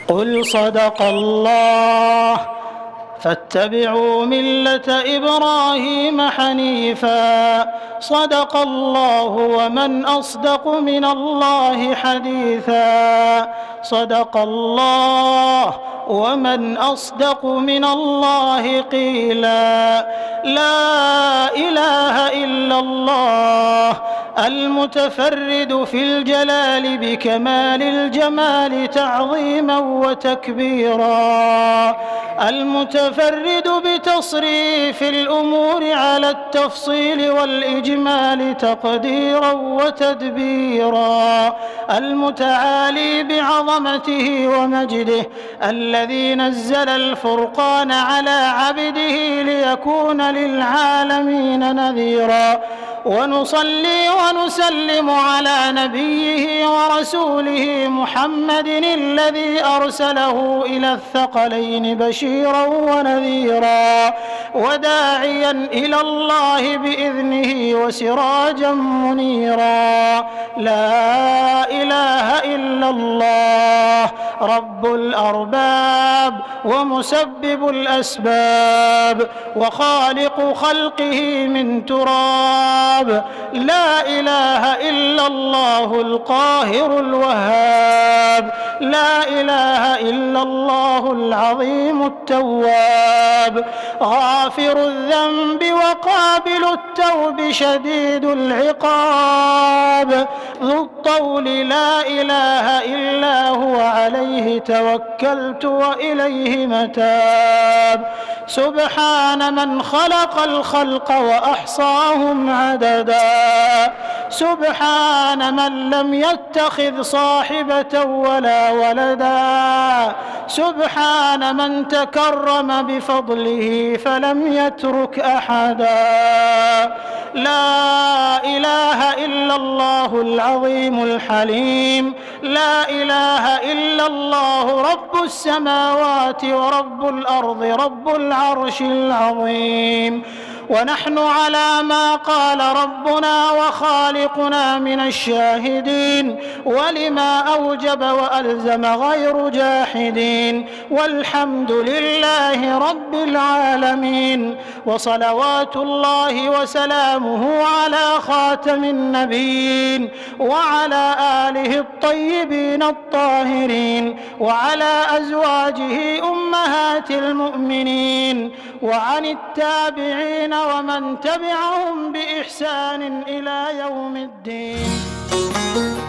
قل صدق الله فاتبعوا ملة إبراهيم حنيفا صدق الله ومن أصدق من الله حديثا صدق الله ومن أصدق من الله قيلا لا إله إلا الله المتفرد في الجلال بكمال الجمال تعظيما وتكبيرا المتفرد بتصريف الأمور على التفصيل والإجمال تقديرا وتدبيرا المتعالي بعظمته ومجده الذي نزل الفرقان على عبده ليكون للعالمين نذيرا ونصلي ونسلم على نبيه ورسوله محمد الذي أرسله إلى الثقلين بشيرا ونذيرا وداعيا إلى الله بإذنه وسراجا منيرا لا إله إلا الله رب الأرباب ومسبب الأسباب وخالق خلقه من تراب لا إله إلا الله القاهر الوهاب لا إله إلا الله العظيم التواب غافر الذنب وقابل التوب شديد العقاب ذو الطول لا إله إلا هو عليه توكلت وإليه متاب سبحان من خلق الخلق وأحصاهم عددا سبحان من لم يتخذ صاحبة ولا ولدا سبحان من تكرم بفضله فلم يترك أحدا لا إله إلا الله العظيم الحليم لا إله إلا الله رب السماوات ورب الأرض رب العرش العظيم ونحن على ما قال ربنا وخالقنا من الشاهدين ولما أوجب وألزم غير جاحدين والحمد لله رب العالمين وصلوات الله وسلامه على خاتم النبيين وعلى آله الطيبين الطاهرين وعلى أزواجه أمهات المؤمنين وعن التابعين ومن تبعهم بإحسان إلى يوم الدين.